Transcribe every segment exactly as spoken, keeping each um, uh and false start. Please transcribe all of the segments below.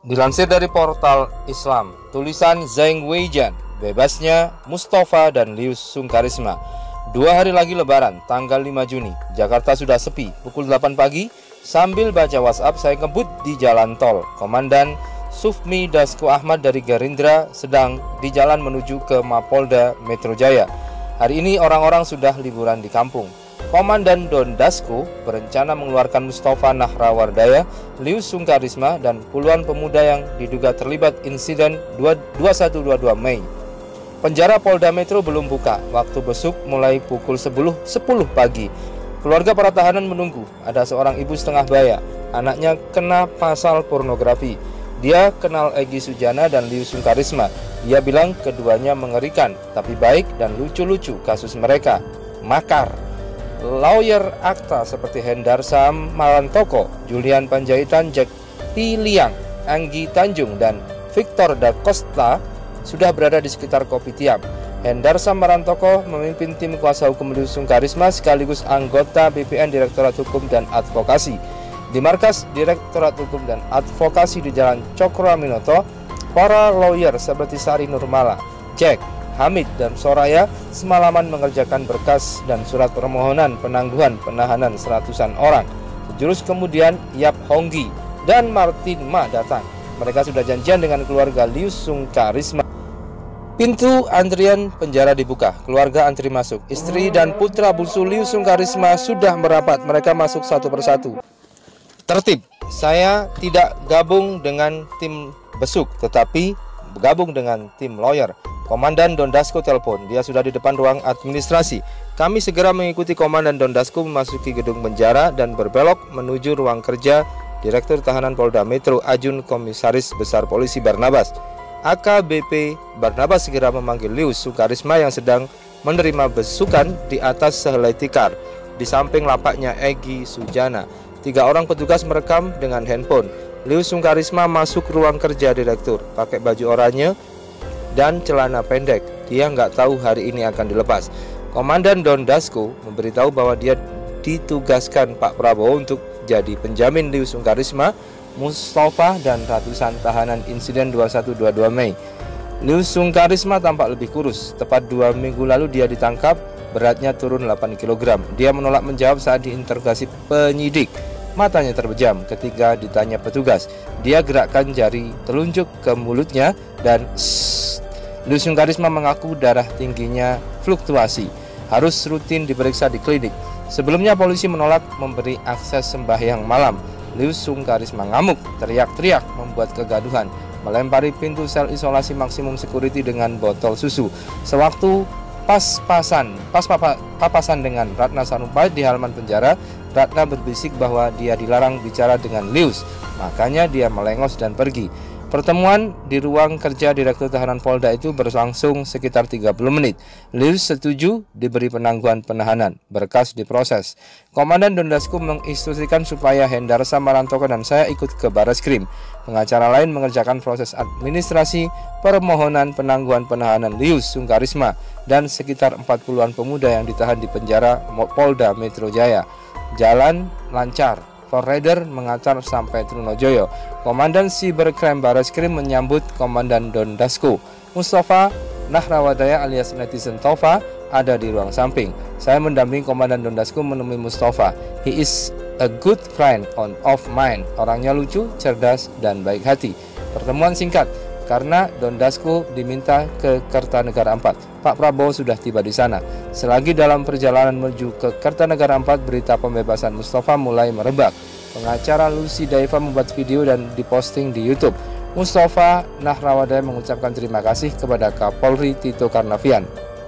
Dilansir dari portal Islam, tulisan Zheng Weijian, bebasnya Mustafa dan Lius Sungkarisma. Dua hari lagi Lebaran, tanggal lima Juni, Jakarta sudah sepi. Pukul delapan pagi, sambil baca WhatsApp, saya ngebut di jalan tol. Komandan Sufmi Dasko Ahmad dari Gerindra sedang di jalan menuju ke Mapolda Metro Jaya. Hari ini orang-orang sudah liburan di kampung. Komandan Don Dasko berencana mengeluarkan Mustafa Nahrawardaya, Lius Sungkarisma, dan puluhan pemuda yang diduga terlibat insiden dua puluh satu dua puluh dua Mei. Penjara Polda Metro belum buka, waktu besuk mulai pukul sepuluh pagi. Keluarga para tahanan menunggu. Ada seorang ibu setengah baya, anaknya kena pasal pornografi. Dia kenal Egy Sujana dan Lius Sungkarisma. Dia bilang keduanya mengerikan, tapi baik dan lucu-lucu kasus mereka. Makar. Lawyer akta seperti Hendarsa Marantoko, Julian Panjaitan, Jack Tiliang, Anggi Tanjung, dan Victor Da Costa sudah berada di sekitar Kopitiam. Hendarsa Marantoko memimpin tim kuasa hukum Lius Sungkarisma sekaligus anggota B P N Direktorat Hukum dan Advokasi. Di markas Direktorat Hukum dan Advokasi di Jalan Cokroaminoto, para lawyer seperti Sari Nurmala, Jack, Hamid, dan Soraya semalaman mengerjakan berkas dan surat permohonan penangguhan penahanan seratusan orang. Sejurus kemudian Yap Honggi dan Martin Ma datang. Mereka sudah janjian dengan keluarga Lius Sungkarisma. Pintu antrian penjara dibuka, keluarga antri masuk. Istri dan putra bungsu Lius Sungkarisma sudah merapat, mereka masuk satu persatu. Tertib, saya tidak gabung dengan tim besuk, tetapi bergabung dengan tim lawyer. Komandan Don Dasko telepon, dia sudah di depan ruang administrasi. Kami segera mengikuti Komandan Don Dasko memasuki gedung penjara dan berbelok menuju ruang kerja Direktur Tahanan Polda Metro Ajun Komisaris Besar Polisi Barnabas. A K B P Barnabas segera memanggil Lius Sungkarisma yang sedang menerima besukan di atas sehelai tikar di samping lapaknya Egy Sujana. Tiga orang petugas merekam dengan handphone. Lius Sungkarisma masuk ruang kerja direktur, pakai baju oranye dan celana pendek. Dia nggak tahu hari ini akan dilepas. Komandan Don Dasko memberitahu bahwa dia ditugaskan Pak Prabowo untuk jadi penjamin Lius Sungkarisma, Mustafa, dan ratusan tahanan insiden dua puluh satu dua puluh dua Mei. Lius Sungkarisma tampak lebih kurus. Tepat dua minggu lalu dia ditangkap, beratnya turun delapan kilogram. Dia menolak menjawab saat diinterogasi penyidik. Matanya terbejam ketika ditanya petugas. Dia gerakkan jari telunjuk ke mulutnya dan shh. Lius Sungkarisma mengaku darah tingginya fluktuasi, harus rutin diperiksa di klinik. Sebelumnya polisi menolak memberi akses sembahyang malam. Lius Sungkarisma ngamuk, teriak-teriak, membuat kegaduhan, melempari pintu sel isolasi maksimum security dengan botol susu. Sewaktu pas-pasan, pas papa, papasan dengan Ratna Sarumpait di halaman penjara, Ratna berbisik bahwa dia dilarang bicara dengan Lius, makanya dia melengos dan pergi. Pertemuan di ruang kerja Direktur Tahanan Polda itu berlangsung sekitar tiga puluh menit. Lius setuju diberi penangguhan penahanan, berkas diproses. Komandan Don Dasko menginstruksikan supaya Hendarsa Marantoko dan saya ikut ke Barreskrim. Pengacara lain mengerjakan proses administrasi permohonan penangguhan penahanan Lius Sungkarisma dan sekitar empat puluhan pemuda yang ditahan di penjara Polda Metro Jaya. Jalan lancar. Forrider mengantar sampai Trunojoyo. Komandan Cybercrime Barreskrim menyambut Komandan Don Dasko. Mustafa Nahrawardaya alias netizen Tova ada di ruang samping. Saya mendampingi Komandan Don Dasko menemui Mustafa. He is a good friend on of mine. Orangnya lucu, cerdas, dan baik hati. Pertemuan singkat karena Don Dasko diminta ke Kertanegara empat. Pak Prabowo sudah tiba di sana. Selagi dalam perjalanan menuju ke Kertanegara empat, berita pembebasan Mustafa mulai merebak. Pengacara Lucy Daiva membuat video dan diposting di YouTube. Mustafa Nahrawardaya mengucapkan terima kasih kepada Kapolri Tito Karnavian.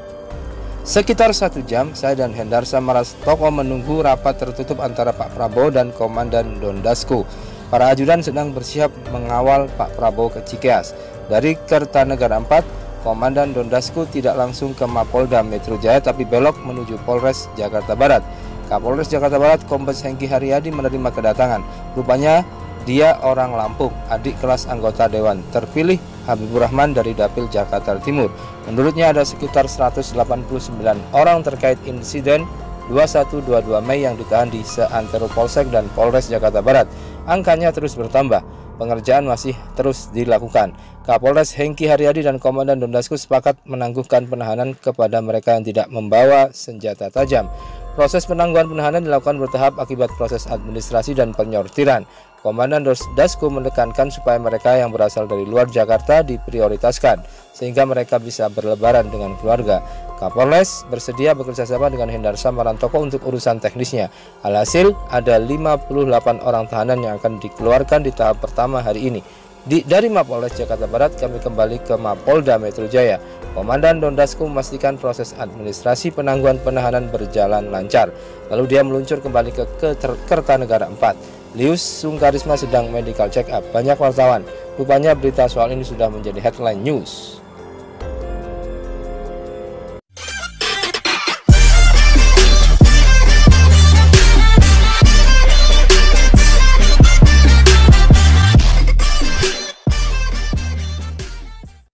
Sekitar satu jam, saya dan Hendarsa Marantoko menunggu rapat tertutup antara Pak Prabowo dan Komandan Don Dasko. Para ajudan sedang bersiap mengawal Pak Prabowo ke Cikeas. Dari Kertanegara empat, Komandan Don Dasko tidak langsung ke Mapolda Metro Jaya tapi belok menuju Polres Jakarta Barat. Kapolres Jakarta Barat Kombes Hengki Haryadi menerima kedatangan. Rupanya dia orang Lampung, adik kelas anggota Dewan terpilih Habibur Rahman dari Dapil Jakarta Timur. Menurutnya ada sekitar seratus delapan puluh sembilan orang terkait insiden dua puluh satu dua puluh dua Mei yang ditahan di seantero Polsek dan Polres Jakarta Barat. Angkanya terus bertambah. pengerjaan masih terus dilakukan. Kapolres Hengki Haryadi dan Komandan Dondasku sepakat menangguhkan penahanan kepada mereka yang tidak membawa senjata tajam. Proses penangguhan penahanan dilakukan bertahap akibat proses administrasi dan penyortiran. Komandan Dondasku menekankan supaya mereka yang berasal dari luar Jakarta diprioritaskan, sehingga mereka bisa berlebaran dengan keluarga. Kapolres bersedia bekerjasama dengan Hendarsa Marantoko untuk urusan teknisnya. Alhasil, ada lima puluh delapan orang tahanan yang akan dikeluarkan di tahap pertama hari ini. Di, dari Mapolres Jakarta Barat, kami kembali ke Mapolda Metro Jaya. Komandan Dondasku memastikan proses administrasi penangguhan penahanan berjalan lancar. Lalu dia meluncur kembali ke Kertanegara empat. Lius Sungkarisma sedang medical check up. Banyak wartawan. Rupanya berita soal ini sudah menjadi headline news.